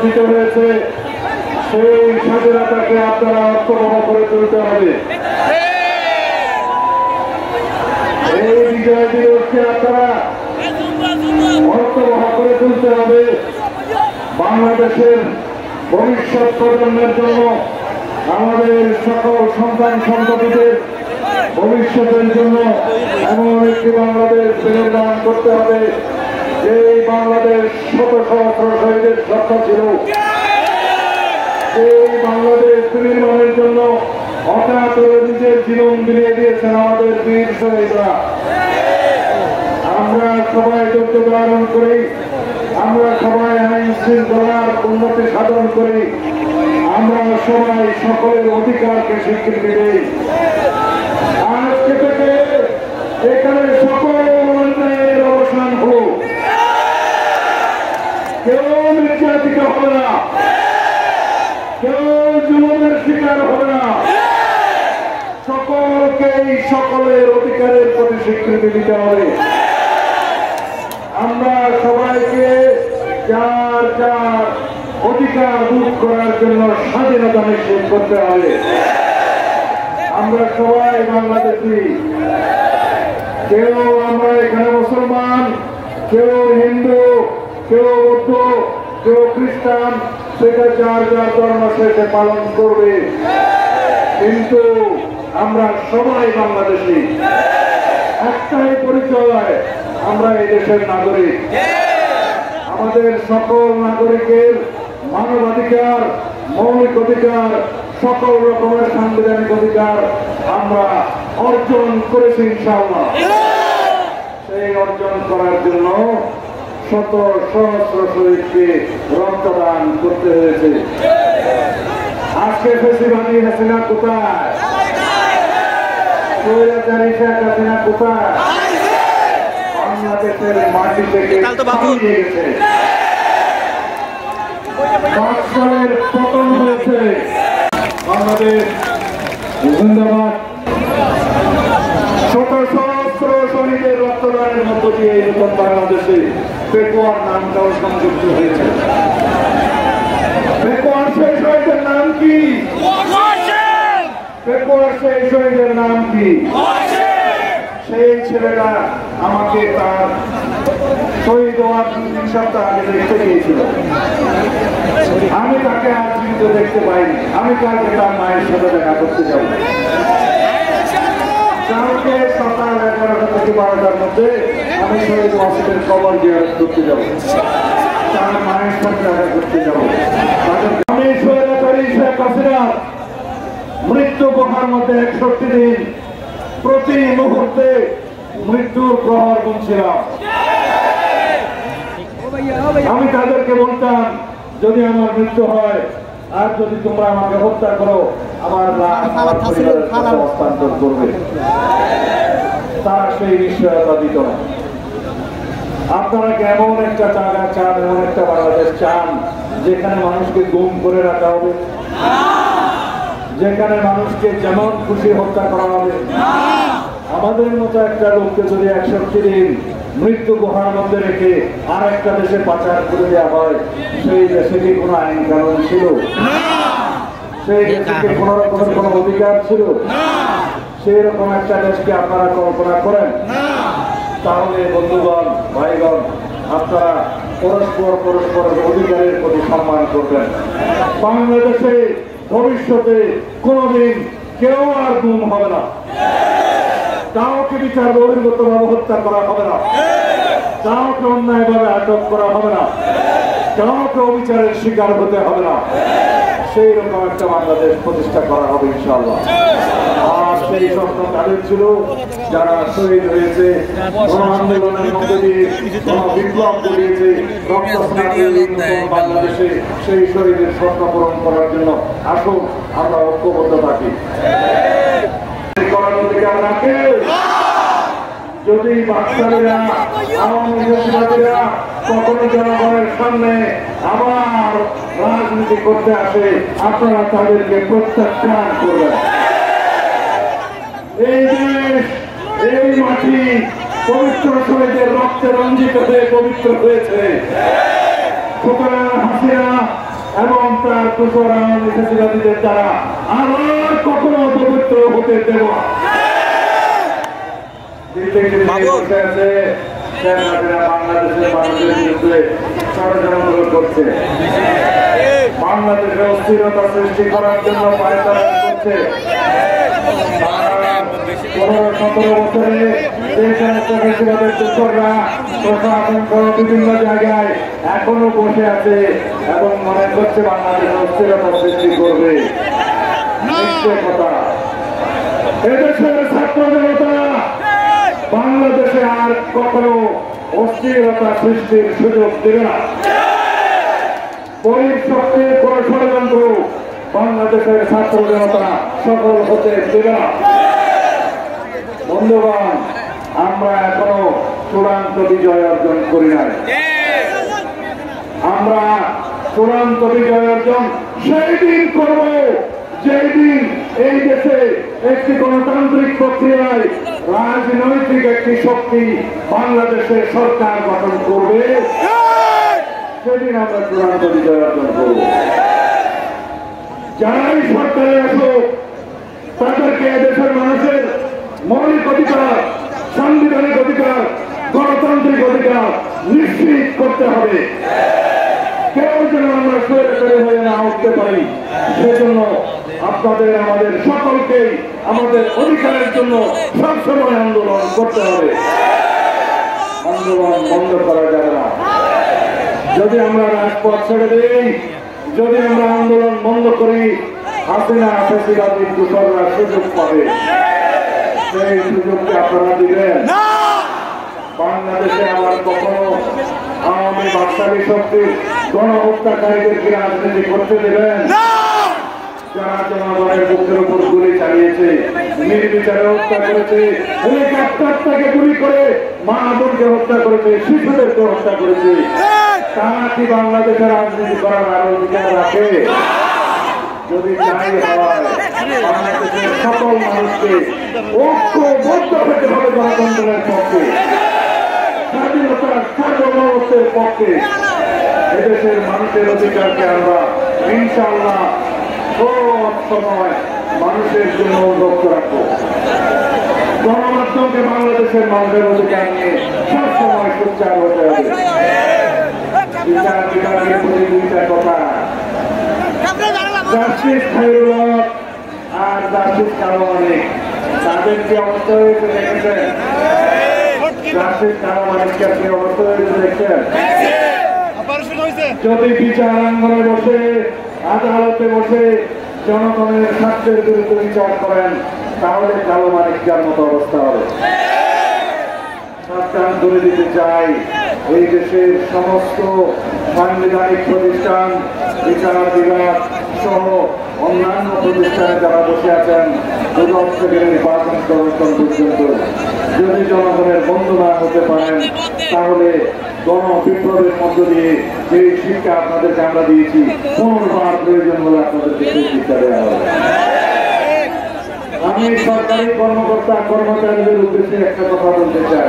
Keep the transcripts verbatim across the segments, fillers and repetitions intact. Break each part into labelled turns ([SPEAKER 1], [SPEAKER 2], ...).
[SPEAKER 1] অর্জিত হয়েছে সেই স্বাধীনতাকে আপনারা অর্থবহ করে তুলতে হবে। এই বিজয় দিবসকে আপনারা অর্থবহ করে তুলতে হবে। বাংলাদেশের ভবিষ্যৎ প্রজন্মের জন্য, আমাদের সকল সন্তান সন্ততিদের ভবিষ্যতের জন্য এমন একটি বাংলাদেশ বিনির্মাণ করতে হবে যে বাংলাদেশ শত সহস্র শহীদের স্বপ্ন ছিল। এই বাংলাদেশ বিনির্মাণের জন্য অকাতরে নিজের জীবন বিলিয়ে দিয়েছেন আমাদের বীর শহীদরা। আমরা সবাই ধৈর্য ধারণ করি, আমরা সবাই আইন শৃঙ্খলার উন্নতি সাধন করি, আমরা সবাই সকলের অধিকারকে স্বীকৃতি দিই। আজকে থেকে এখানে সকল অন্যায়ের অবসান হোক, কেউ নির্যাতিত হবে না, কেউ জুলুমের শিকার হবে না, সকলকেই সকলের অধিকারের প্রতি স্বীকৃতি দিতে হবে। আমরা সবাইকে যার যার অধিকার ভোগ করার জন্য স্বাধীনতা নিশ্চিত করতে হবে। আমরা সবাই বাংলাদেশী, কেউ আমরা এখানে মুসলমান, কেউ হিন্দু, কেউ বৌদ্ধ, কেউ খ্রিস্টান, সেটা যার যার ধর্ম সেটা পালন করবে, কিন্তু আমরা সবাই বাংলাদেশী। একটাই পরিচয়, আমরা এই দেশের নাগরিক। আমাদের সকল নাগরিকের মানবাধিকার, মৌলিক অধিকার, সকল রকমের সাংবিধানিক অধিকার আমরা অর্জন করেছি ইনশাআল্লাহ। সেই অর্জন করার জন্য শত সহস্র শহীদকে রক্তদান করতে হয়েছে। আজকে ফেসিবাদী হাসিনা কোথায়? স্বৈরাচারী শেখ হাসিনা কোথায়? বাংলাদেশের মাটি থেকে পালিয়ে গেছে। বাদশাহের পতন হয়েছে। বাংলাদেশ জিন্দাবাদ। শত সহস্র শহীদের রক্তদানের মধ্য দিয়ে এই নতুন বাংলাদেশে পেকুয়ার নামটাও সংযুক্ত হয়েছে। পেকুয়ার সেই শহীদের নাম কি? পেকুয়ার সেই শহীদের নাম কি? সেই ছেলেটা আমাকে তার শহীদ হওয়ার দু তিন সপ্তাহ আগে দেখতে গিয়েছিল। আমি তাকে আজ জীবিত দেখতে পাইনি। আমি কালকে তার মায়ের সাথে দেখা করতে যাব। কালকে সকাল এগারোটা থেকে বারোটার মধ্যে আমি শহীদ মসজিদের কবর জিয়ারত করতে যাব, তার মায়ের সাথে দেখা করতে যাব। আমি স্বৈরাচারী শেখ হাসিনার মৃত্যু প্রহার মধ্যে একষট্টি দিন প্রতি মুহূর্তে মৃত্যুর প্রহর গুনছিলাম। আমি তাদেরকে বলতাম, যদি আমার মৃত্যু হয় আর যদি তোমরা আমাকে হত্যা করো, আমার আমার পরিবারের কাছে হস্তান্তর করবে। তারা সেই নিশ্চয়তা দিত না। আপনারা কেমন একটা জায়গা চান, এমন একটা বাংলাদেশ চান যেখানে মানুষকে গুম করে রাখা হবে, যেখানে মানুষকে যেমন খুশি হত্যা করা হবে? আমাদের মতো একটা লোককে যদি একষট্টি দিন মৃত্যু গুহার মধ্যে রেখে আর একটা দেশে পাচার করে দেওয়া হয়, সেই দেশে কি কোনো আইন কানুন ছিল? সেই দেশে কি কোন রকমের কোন অধিকার ছিল? সেই রকম একটা দেশকে আপনারা কল্পনা করেন? তাহলে বন্ধুগণ, ভাইগণ, আপনারা পরস্পর পরস্পরের অধিকারের প্রতি সম্মান করবেন। বাংলাদেশে ভবিষ্যতে কোনদিন কেউ আর গুম হবে না, কাউকে বিচার বহির্ভূত ভাবে হত্যা করা হবে না, কাউকে অন্যায় ভাবে আটক করা হবে না, কাউকে অবিচারের শিকার হতে হবে না। সেই রকম একটা বাংলাদেশ প্রতিষ্ঠা করা হবে ইনশাআল্লাহ। আর সেই স্বপ্ন তাদের ছিল যারা শহীদ হয়েছে, গণ আন্দোলনের মধ্যে দিয়ে গণ বিপ্লব করিয়েছে, বাংলাদেশে সেই শহীদের স্বপ্ন পূরণ করার জন্য আসুন আমরা ঐক্যবদ্ধ থাকি। করার অধিকার রাখে যদি বাচ্চারা, আওয়ামী লীগরা কখনো জনগণের সামনে আবার রাজনীতি করতে আসে, আপনারা তাদেরকে প্রত্যাখ্যান করবেন। এই দেশ, এই মাটি পবিত্র শহীদের রক্তে রঞ্জিত হয়ে পবিত্র হয়েছে। সুতরাং হাসিনা এবং তার কুশলীদের দ্বারা আবার কখনো পবিত্র হতে দেব বাংলাদেশের মানুষের বিরুদ্ধে ষড়যন্ত্র করছে, বাংলাদেশে অস্থিরতা সৃষ্টি করার জন্য পায়তারা করছে। পনেরো সতেরো বছরে যে সমস্ত বেশিরভাগের দোসররা প্রশাসন সহ বিভিন্ন জায়গায় এখনো বসে আছে এবং মনে করছে বাংলাদেশে অস্থিরতা সৃষ্টি করবে। কথা এদেশের ছাত্র জনতা বাংলাদেশে আর কখনো অস্থিরতা সৃষ্টির সুযোগ দেবে না। পরিশক্তির কোন ষড়যন্ত্র বাংলাদেশের ছাত্র জনতা সফল হতে দেবে না। বন্ধুগণ, আমরা এখনো চূড়ান্ত বিজয় অর্জন করি নাই। আমরা চূড়ান্ত বিজয় অর্জন সেই দিন করব যেই দিন এই দেশে একটি গণতান্ত্রিক প্রক্রিয়ায় রাজনৈতিক একটি শক্তি বাংলাদেশের সরকার গঠন করবে, সেদিন আমরা চূড়ান্ত বিজয় অর্জন করব। যারাই সরকারে আসুক তাদেরকে দেশের মানুষের মৌলিক অধিকার, সাংবিধানিক অধিকার, গণতান্ত্রিক অধিকার নিশ্চিত করতে হবে। কেউ যেন আমরা স্বৈরাচারী হয়ে না উঠতে পারি, সেজন্য আপনাদের আমাদের সকলকে আমাদের অধিকারের জন্য সবসময় আন্দোলন করতে হবে। আন্দোলন বন্ধ করা যাবে না। যদি আমরা রাজপথ ছেড়ে দিই, যদি আমরা আন্দোলন বন্ধ করি, হাসিনা ফ্যাসিবাদী দোসররা সুযোগ পাবে। সেই সুযোগকে আপনারা দিবেন। বাংলাদেশে আবার কখনো আওয়ামী বাদশাহী শক্তির গণহত্যাকারীদেরকে রাজনীতি করতে দেবেন। যারা জনগণের বুকের উপর গুলি চালিয়েছে, নির্বিচারে হত্যা করেছে, হেলিকপ্টার থেকে গুলি করে মা বোনকে হত্যা করেছে, শিশুদেরকে হত্যা করেছে, তারা কি বাংলাদেশের রাজনীতি করার আরো অধিকার রাখে? যদি চাই হয় বাংলাদেশের সকল মানুষকে ঐক্যবদ্ধ হতে হবে গণতন্ত্রের পক্ষে, স্বাধীনতার সার্বভৌমত্বের পক্ষে। এদেশের মানুষের অধিকারকে আমরা ইনশাআল্লাহ সব সময় মানুষের জন্য রক্ষা রাখবো। গণমাধ্যমকে বাংলাদেশের মানুষের অধিকার নিয়ে সব সময় সোচ্চার হতে হবে। বিচার বিভাগের প্রতি দুইটা কথা, জাস্টিস খায়রুল হক আর জাস্টিস কালো মানিক, তাদের কি অবস্থা হয়েছে দেখেছেন? জাস্টিস কালো মানিককে কি অবস্থা হয়েছে দেখছেন? যদি বিচার আঙ্গনে বসে, আদালতে বসে জনগণের স্বার্থের বিরুদ্ধে বিচার করেন, তাহলে কালো মানিকটার মতো অবস্থা হবে। সাবধান করে দিতে চাই, এই দেশের সমস্ত সাংবিধানিক প্রতিষ্ঠান, বিচার বিভাগ সহ অন্যান্য প্রতিষ্ঠানে যারা বসে আছেন, দুদক থেকে নির্বাচন কমিশন পর্যন্ত যদি জনগণের বন্ধু না হতে পারেন, তাহলে গণ বিপ্লবের মধ্য দিয়ে যে শিক্ষা আপনাদেরকে আমরা দিয়েছি, পুনর্বার প্রয়োজন হলে আপনাদেরকে সেই শিক্ষা দেওয়া হবে। আমি সরকারি কর্মকর্তা কর্মচারীদের উদ্দেশ্যে একটা কথা বলতে চাই।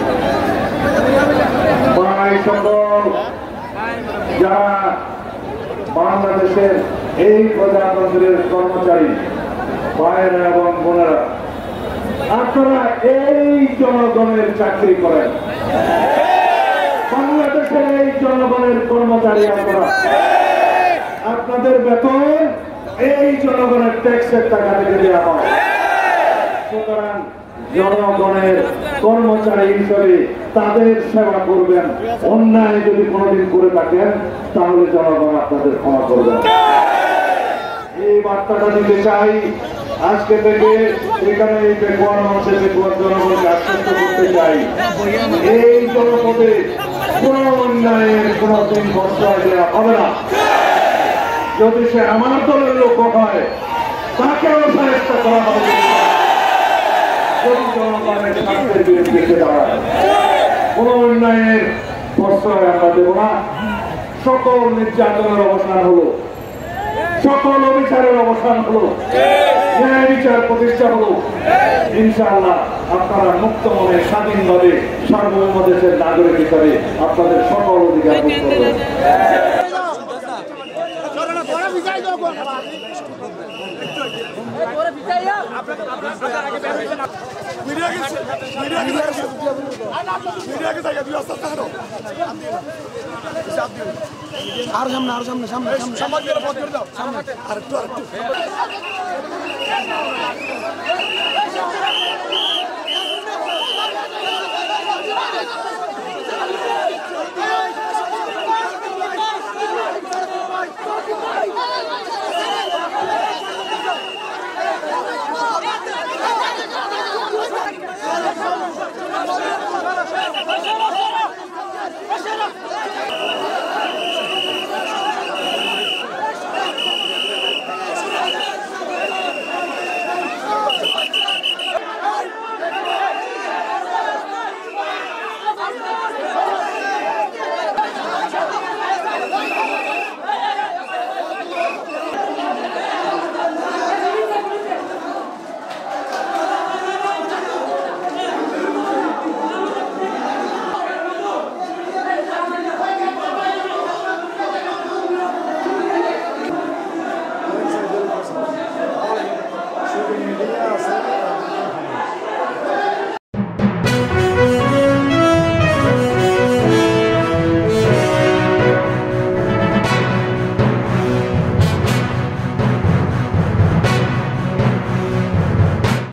[SPEAKER 1] সকল যারা বাংলাদেশের এই প্রজাতন্ত্রের কর্মচারী ভাইয়েরা এবং বোনেরা, আপনারা এই জনগণের চাকরি করেন, বাংলাদেশের এই জনগণের কর্মচারী আপনারা, আপনাদের বেতন এই জনগণের ট্যাক্সের টাকা থেকে দেওয়া হয়। সুতরাং জনগণের কর্মচারী হিসেবে তাদের সেবা করবেন। অন্যায় যদি কোনোদিন করে থাকেন, তাহলে জনগণ আপনাদের ক্ষমা করবেন। এই বার্তাটা দিতে চাই। আজকে থেকে এখানে এই বেকুয়ার মঞ্চে বেকুয়ার জনগণকে আশ্বস্ত করতে চাই, এই জনপদে কোন অন্যায়ের কোনদিন প্রশ্রয় দেওয়া হবে না। যদি সে আমার দলের লোক হয়, তাকেও সাহায্য করা হবে। যদি জনগণের স্বার্থের বিরুদ্ধে দাঁড়ায়, কোন অন্যায়ের প্রশ্রয় আমরা দেব না। সকল নির্যাতনের অবসান হলো, সকল অবিচারের অবসান হলো, ন্যায় বিচার প্রতিষ্ঠা হলো। ইনশাআল্লাহ আপনারা মুক্ত মনে স্বাধীনভাবে সার্বভৌম দেশের নাগরিক হিসাবে আপনাদের সকল অধিকার ভোগ করবেন।
[SPEAKER 2] আর সামনে আর সামনে সামনে সামনে আর একটু আর একটু